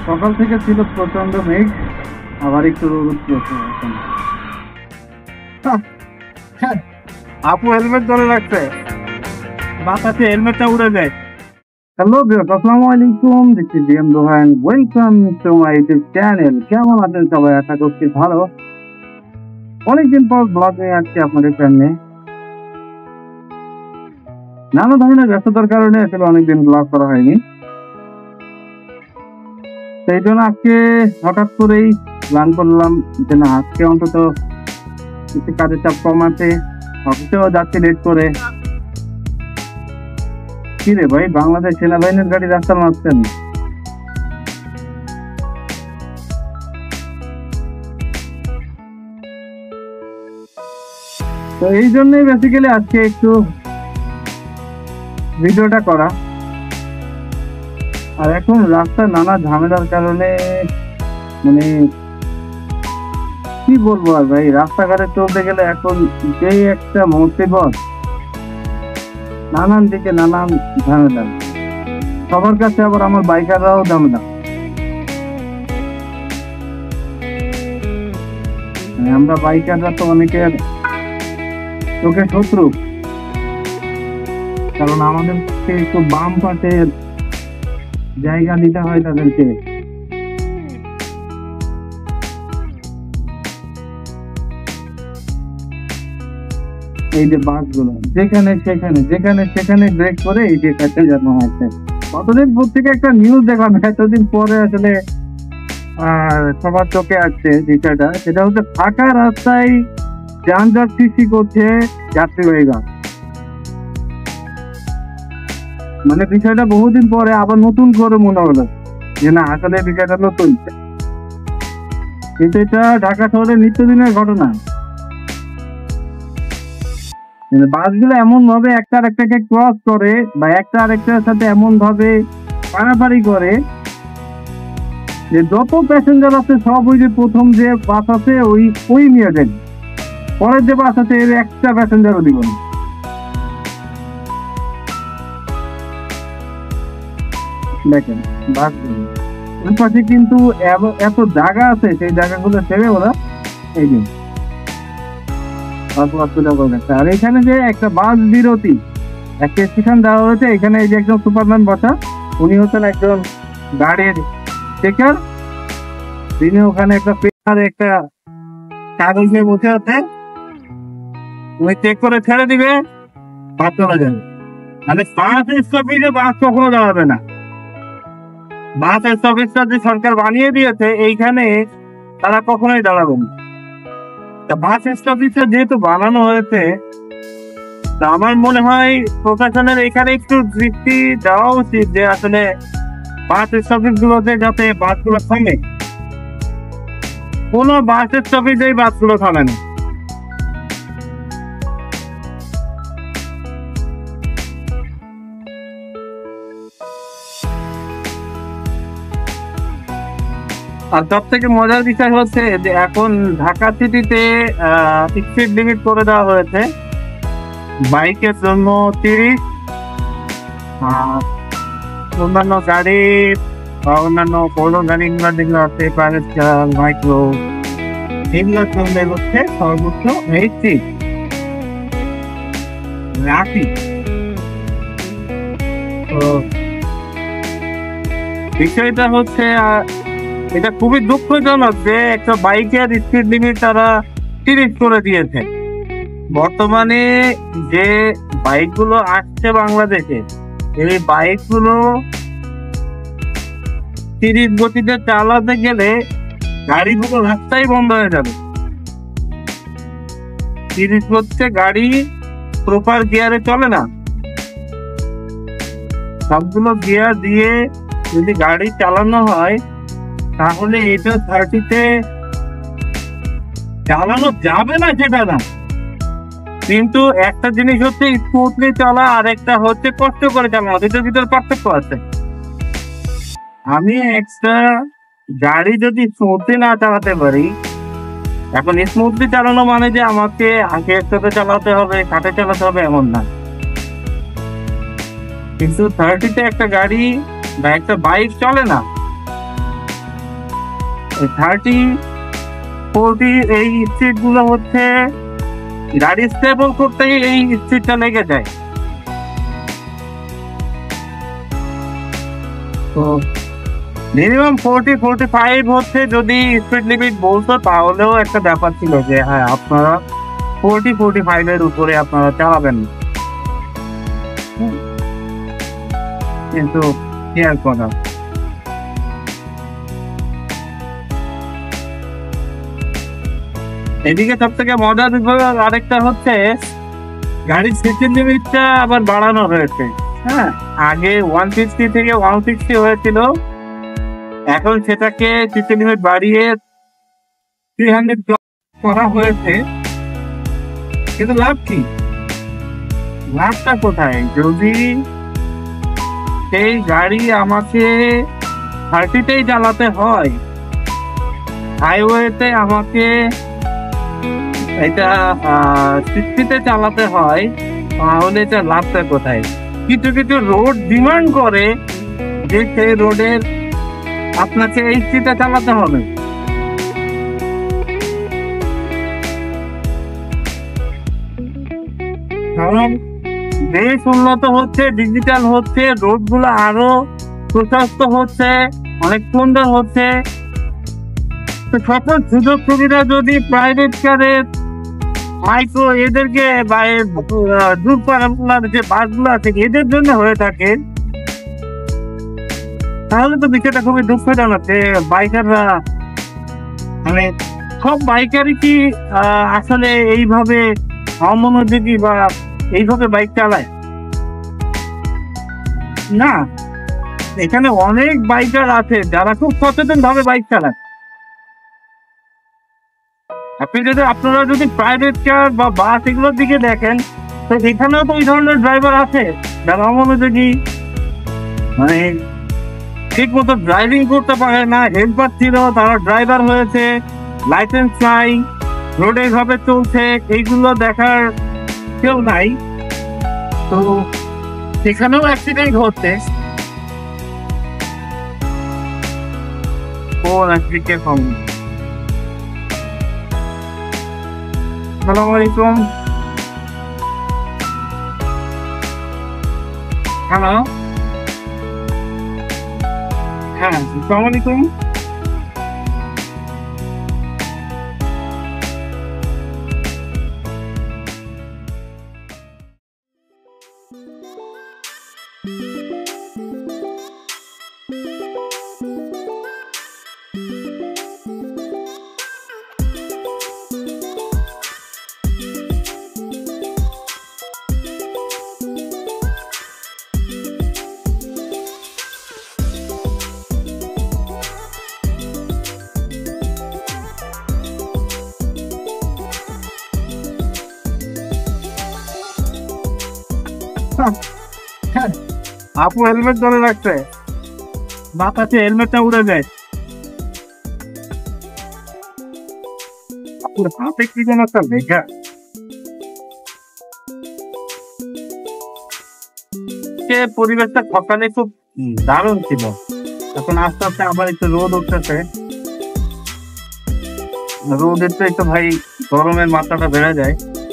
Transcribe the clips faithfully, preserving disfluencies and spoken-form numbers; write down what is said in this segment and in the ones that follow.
সকাল থেকে ছিল প্রচন্ড মেঘ, আবার একটু রোদ উঠছে এখন। আপু হেলমেট ধরে রাখছে, বাতাসে হেলমেটটা উড়ে যায়। হ্যালো ভিউয়ার্স, আসসালামু আলাইকুম। This is DM Rohan, welcome to my YouTube channel. কেমন আছেন সবাই? আশা করছি ভালো। অনেকদিন পর ব্লগ নিয়ে আসছি আপনাদের সামনে। নানা ধরনের ব্যস্ততার কারণে আসলে অনেকদিন ব্লগ করা হয়নি, সেই জন্য আজকে হঠাৎ করেই প্ল্যান করলাম যে না, আজকে অন্তত কিছু কাজের চাপ কম আছে, অফিসেও যাচ্ছি লেট করে। কি রে ভাই, বাংলাদেশ সেনাবাহিনীর গাড়ি রাস্তা মারছেন? তো এই জন্যই বেসিক্যালি আজকে একটু ভিডিওটা করা। আর এখন রাস্তায় নানা ঝামেলার কারণে মানে কি বলবো আর ভাই, রাস্তাঘাটে চলতে গেলে এখন যেই একটা মুসিবত, নানান দিকে নানান ঝামেলা। সবার কাছে আবার আমার বাইকাররাও ঝামেলা। মানে আমরা বাইকাররা তো অনেকের চোখে শত্রু, কারণ আমাদেরকে একটু বাম পাশে জায়গা দিতে হয় তাদেরকে। এই যে বাসগুলো যেখানে সেখানে যেখানে সেখানে ব্রেক করে এই যে কাছে জানো হয়েছে। কতদিন পর থেকে একটা নিউজ দেখলাম, এতদিন পরে আসলে আহ সবার চোখে আসছে বিষয়টা। সেটা হচ্ছে ফাঁকা রাস্তায় যানজট সৃষ্টি করছে যাত্রীবাহী বাস। মানে বিষয়টা বহুদিন পরে আবার নতুন করে মনে হলো যে না, আসলে বিষয়টা নতুন, কিন্তু এটা ঢাকা শহরে নিত্যদিনের ঘটনা। বাসগুলো এমন ভাবে একটা আরেকটাকে ক্রস করে বা একটা আরেকটার সাথে এমন ভাবে পারাপারি করে যে যত প্যাসেঞ্জার আছে সব ওই যে প্রথম যে বাস আছে ওই ওই নিয়ে যায়, পরের যে বাস আছে এর একটা প্যাসেঞ্জারও দিব না। দেখেন বাসগুলো ওই পাশে কিন্তু এত জায়গা আছে, সেই জায়গাগুলো ছেড়ে ওরা এই যে আর এখানে যে একটা বাস বিরতি একটা স্টেশন দেওয়া হয়েছে, এখানে এই যে একজন সুপারম্যান বসা, উনি হচ্ছেন একজন গাড়ির চেকার। তিনি ওখানে একটা পেপার একটা কাগজ নিয়ে বসে আছে, উনি চেক করে ছেড়ে দিবে, বাস চলে যাবে। মানে বাস স্টপেজে বাস কখনো দাঁড়াবে না। বাস স্টপেজটা যে সরকার বানিয়ে দিয়েছে এইখানে তারা কখনোই দাঁড়াবে না। বাস স্টপেজটা যেহেতু বানানো হয়েছে, আমার মনে হয় প্রশাসনের এখানে একটু দৃষ্টি দেওয়া উচিত যে আসলে বাস স্টপেজ গুলোতে যাতে বাসগুলো থামে। কোনো বাস স্টপেজ এই বাসগুলো থামে না। আর সব থেকে মজার বিষয় হচ্ছে যে এখন ঢাকা সিটিতে স্পিড লিমিট করে দেওয়া হয়েছে বাইকের জন্য তিরিশ, আর অন্যান্য গাড়ি বা অন্যান্য বড় গাড়িগুলো যেগুলো আছে প্রাইভেট কার, মাইক্রো, এগুলোর জন্য হচ্ছে সর্বোচ্চ এইটি আশি। তো বিষয়টা হচ্ছে এটা খুবই দুঃখজনক যে একটা বাইকের স্পিড লিমিট তারা তিরিশ করে দিয়েছে। বর্তমানে যে বাইকগুলো আসছে বাংলাদেশে, এই বাইকগুলো তিরিশ গতিতে চালাতে গেলে গাড়িগুলো রাস্তায় বন্ধ হয়ে যাবে। তিরিশ গতিতে গাড়ি প্রপার গিয়ারে চলে না। সবগুলো গিয়ার দিয়ে যদি গাড়ি চালানো হয় তাহলে এটা থার্টিতে চালানো যাবে না, সেটা না। কিন্তু একটা জিনিস হচ্ছে স্মুথলি চলা, আর একটা হচ্ছে কষ্ট করে চালানো, দুটোর ভিতরে পার্থক্য আছে। আমি একটা গাড়ি যদি স্মুথলি না চালাতে পারি, এখন স্মুথলি চালানো মানে যে আমাকে আগে একসাথে চালাতে হবে, কাটে চালাতে হবে এমন না। কিন্তু থার্টিতে একটা গাড়ি বা একটা বাইক চলে না, থার্টি ফোরটি এই স্ট্রিট গুলো হচ্ছে গাড়ি স্টেবল করতেই এই স্ট্রিটটা লেগে যায়। তো মিনিমাম ফোরটি ফোরটি ফাইভ হচ্ছে যদি স্পিড লিমিট বলতো তাহলেও একটা ব্যাপার ছিল যে হ্যাঁ আপনারা ফোরটি ফোরটি ফাইভ এর উপরে আপনারা চালাবেন, কিন্তু কি আর করা। এদিকে সব থেকে মজার বিষয় আরেকটা হচ্ছে গাড়ির সিসি লিমিটটা আবার বাড়ানো হয়েছে। হ্যাঁ, আগে ওয়ান সিক্সটি থেকে ওয়ান সিক্সটি হয়েছিল, এখন সেটাকে সিসি লিমিট বাড়িয়ে থ্রি হান্ড্রেড করা হয়েছে। কিন্তু লাভ কি? লাভটা কোথায়? যদি সেই গাড়ি আমাকে থার্টিতেই চালাতে হয়, হাইওয়েতে আমাকে এটা সিক্সটিতে চালাতে হয়, তাহলে এটা লাভটা কোথায়? কিছু কিছু রোড ডিমান্ড করে যে সেই রোডের আপনাকে এইচটিতে চালাতে হবে। কারণ দেশ উন্নত হচ্ছে, ডিজিটাল হচ্ছে, রোড গুলো আরো প্রশস্ত হচ্ছে, অনেক সুন্দর হচ্ছে। তো সকল সুযোগ সুবিধা যদি প্রাইভেট কারের মাইক্রো এদেরকে বা দূর পাড়ার যে বাসগুলো আছে এদের জন্য হয়ে থাকে, তাহলে তো বিষয়টা খুবই দুঃখজনক যে বাইকাররা মানে সব বাইকারই কি আসলে এইভাবে অমনোযোগী বা এইভাবে বাইক চালায়? না, এখানে অনেক বাইকার আছে যারা খুব সচেতন ভাবে বাইক চালায়। আপনি যদি আপনারা যদি প্রাইভেট কার বা বাস এগুলোর দিকে দেখেন, তো এখানেও তো ওই ধরনের ড্রাইভার আছে যারা অমনোযোগী, মানে ঠিক মতো ড্রাইভিং করতে পারে না, হেল্পার ছিল তারা ড্রাইভার হয়েছে, লাইসেন্স নাই, রোডে ভাবে চলছে, এইগুলো দেখার কেউ নাই। তো সেখানেও অ্যাক্সিডেন্ট হচ্ছে। কোন আজকে কম। আসসালামু আলাইকুম। হ্যালো, হ্যাঁ আসসালামু আলাইকুম। আপু হেলমেট ধরে রাখছে, বাতাসে হেলমেটটা উড়ে যায়। আপুর হাতে কি যেন একটা লেখা। পরিবেশটা সকালে খুব দারুণ ছিল, এখন আস্তে আস্তে আবার একটু রোদ উঠতেছে। রোদের তো একটু ভাই গরমের মাত্রাটা বেড়ে যায়।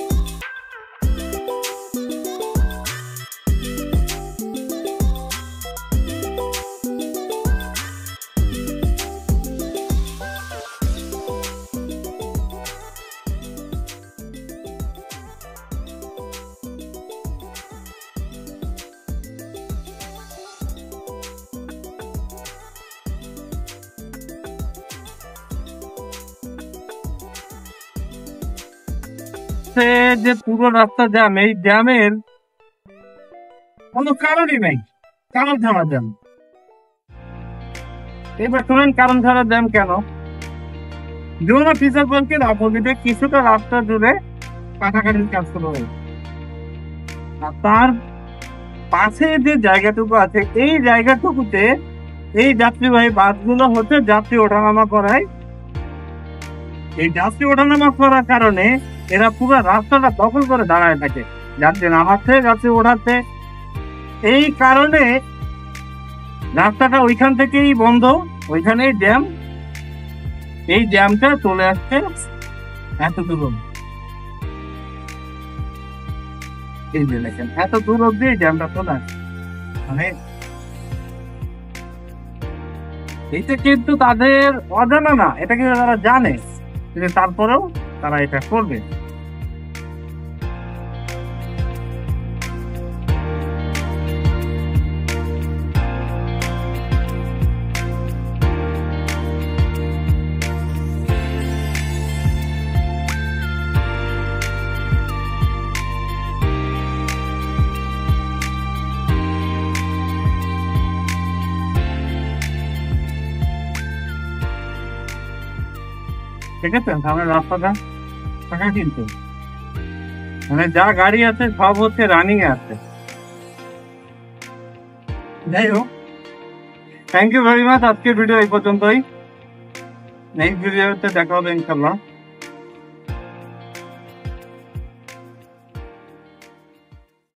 যে পুরো রাস্তা জ্যাম, এই জ্যামের কোনো কারণই নাই, কারণ ছাড়া জ্যাম। এবার শুনেন কারণ ছাড়া জ্যাম কেন। যমুনা ফিচার পার্কের অপোজিটে কিছুটা রাস্তা জুড়ে কাটাকাটির কাজ শুরু হয়েছে, আর তার পাশে যে জায়গাটুকু আছে এই জায়গাটুকুতে এই যাত্রীবাহী বাসগুলো হচ্ছে যাত্রী ওঠানামা করায়। এই যাত্রী ওঠানামা করার কারণে এরা পুরো রাস্তাটা দখল করে দাঁড়ায় থাকে, যাত্রী নামাচ্ছে যাত্রী ওঠাচ্ছে। এই কারণে রাস্তাটা ওইখান থেকেই বন্ধ, ওইখানেই জ্যাম। এই জ্যামটা চলে আসছে এত দূর অব্দি। এই যে দেখেন এত দূর অব্দি এই জ্যামটা চলে আসছে, মানে এটা কিন্তু তাদের অজানা না, এটা কিন্তু তারা জানে, কিন্তু তারপরেও তারা এটা করবে। ঠিক আছে, সামনে রাস্তাটা ফাঁকা কিন্তু, মানে যা গাড়ি আছে সব হচ্ছে রানিং এ আছে। যাই হোক, থ্যাংক ইউ ভেরি মাচ। আজকের ভিডিও এই পর্যন্তই, নেক্সট ভিডিওতে দেখা হবে ইনশাল্লাহ।